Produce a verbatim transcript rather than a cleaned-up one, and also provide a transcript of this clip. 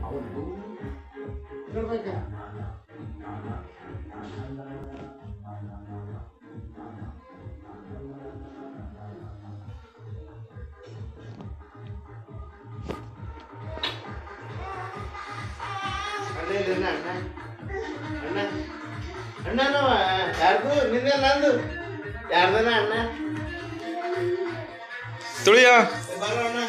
ಅಣ್ಣ ಅಣ್ಣ ನಾವ ಯಾರ್ದು ನಿನ್ನೆ ನಂದು ಯಾರ್ದನ ಅಣ್ಣ ತುಳಿಯ ಬರೋಣ